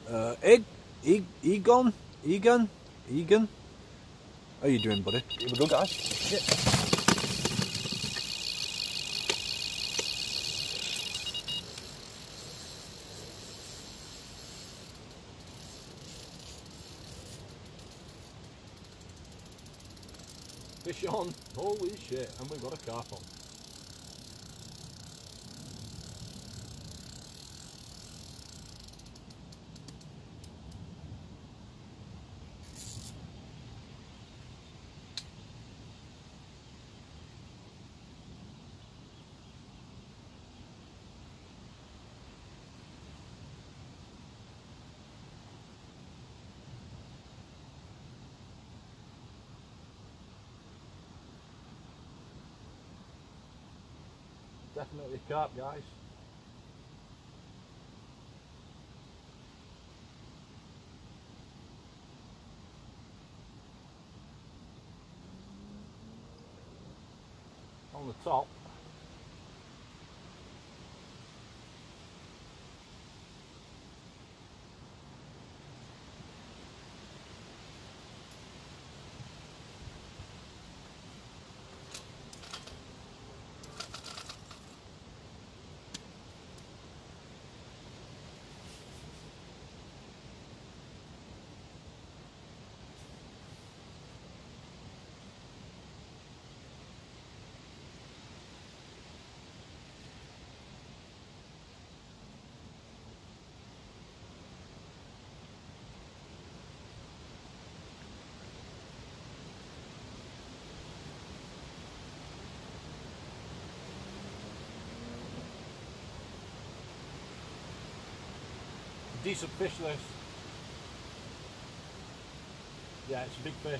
Egan. How you doing, buddy? Here we go, guys. Yeah. Fish on. Holy shit. And we've got a carp on. Definitely carp, guys. On the top. Decent fish this. Yeah, it's a big fish.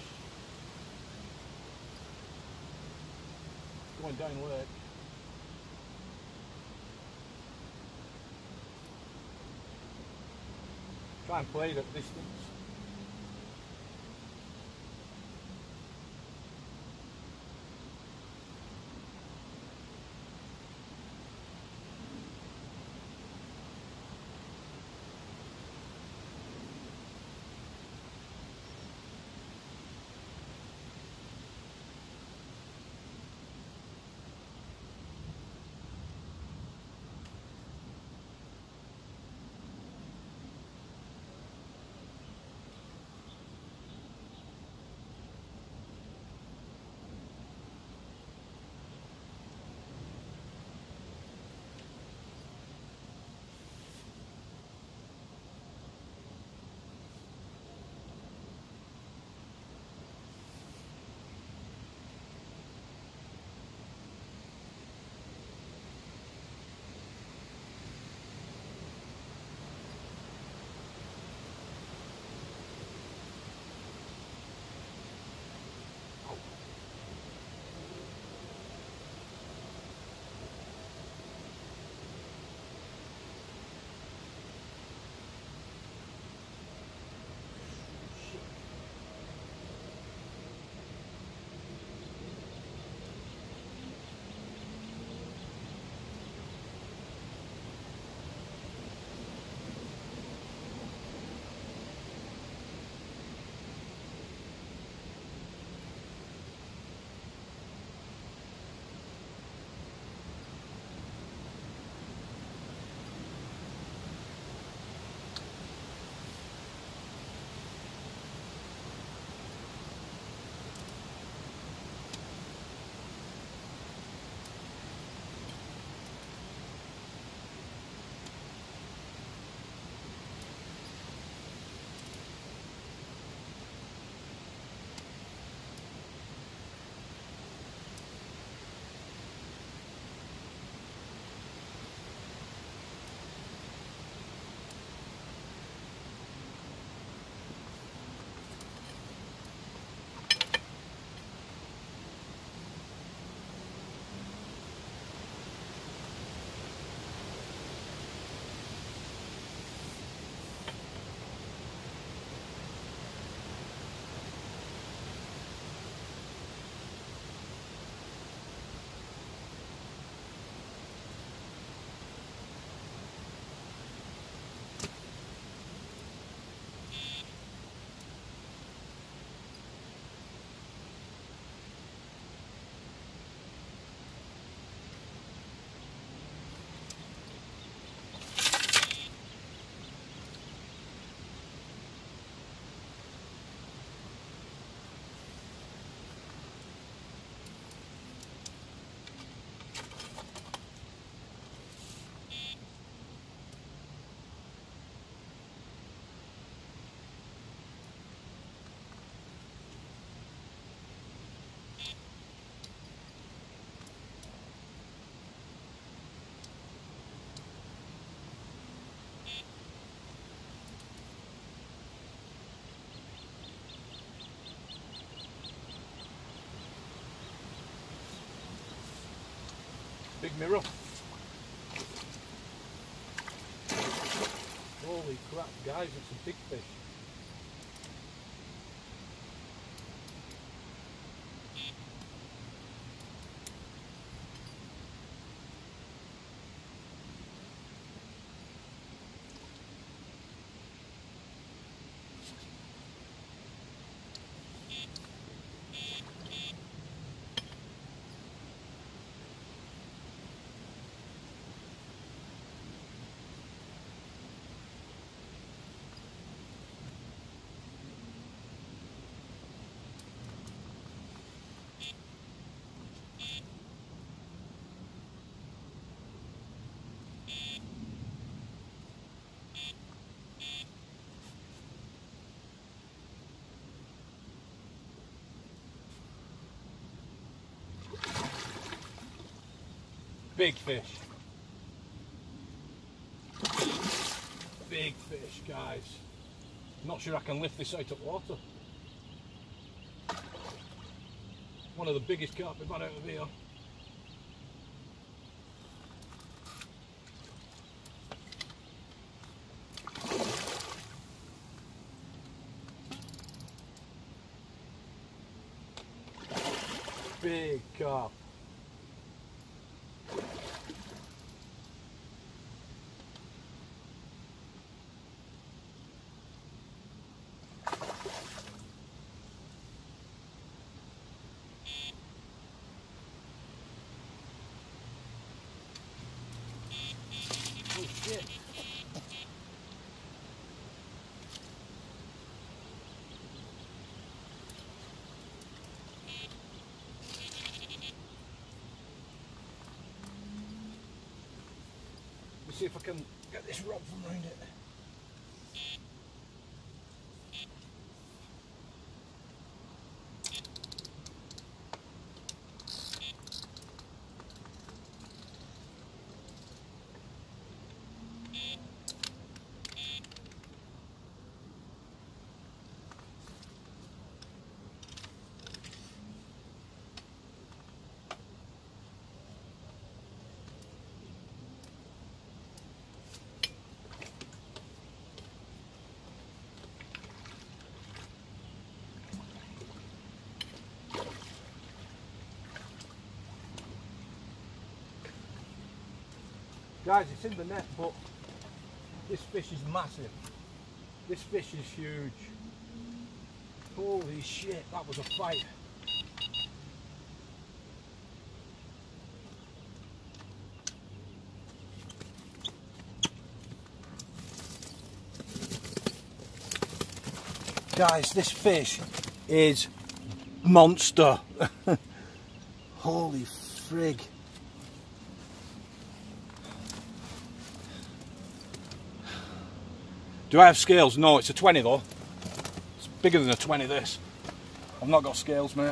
Going down lake. Try and play it at distance. Big mirror. Holy crap, guys, it's a big fish. Big fish. Big fish, guys. Not sure I can lift this out of water. One of the biggest carp we've had out of here. Big carp. Oh shit. Let's see if I can get this rod from around it. Guys, it's in the net, but this fish is massive. This fish is huge. Holy shit, that was a fight. Guys, this fish is monster. Holy frig. Do I have scales? No, it's a 20 though. It's bigger than a 20 this. I've not got scales, mate.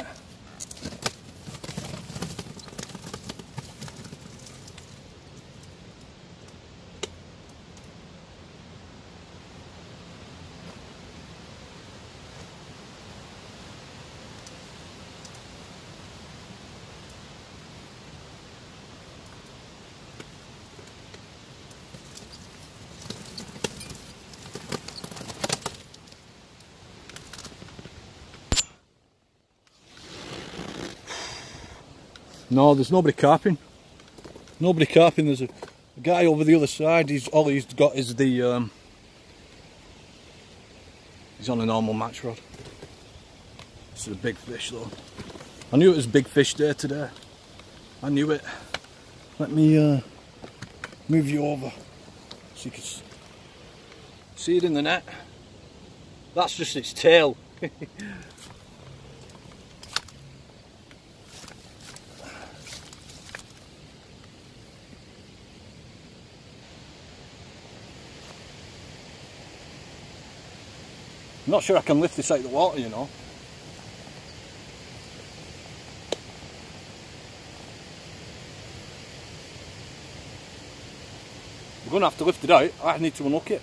No, there's nobody carping. Nobody carping. There's a guy over the other side. All he's got is the. He's on a normal match rod. This is a big fish though. I knew it was big fish day today. I knew it. Let me move you over so you can see it in the net. That's just its tail. I'm not sure I can lift this out of the water, you know. We're going to have to lift it out. I need to unhook it.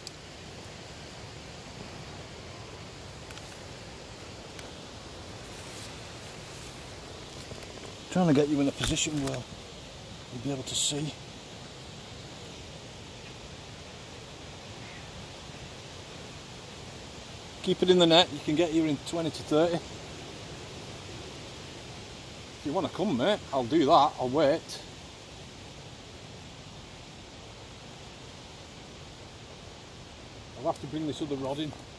Trying to get you in a position where you'll be able to see. Keep it in the net, you can get here in 20 to 30. If you want to come, mate, I'll do that, I'll wait. I'll have to bring this other rod in.